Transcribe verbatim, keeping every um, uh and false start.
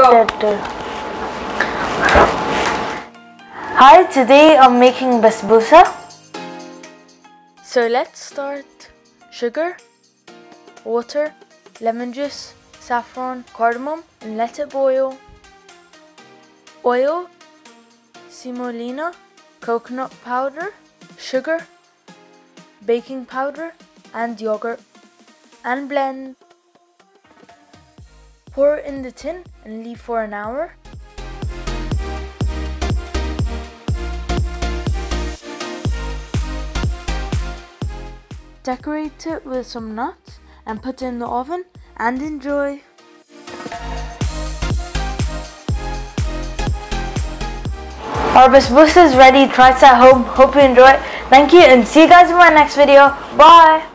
Hi, today I'm making Basbusa. So let's start. Sugar, water, lemon juice, saffron, cardamom, and let it boil. Oil, semolina, coconut powder, sugar, baking powder, and yogurt, and blend. Pour in the tin and leave for an hour. Decorate it with some nuts and put it in the oven and enjoy. Our basbousa is ready. Try it at home. Hope you enjoy it. Thank you and see you guys in my next video. Bye.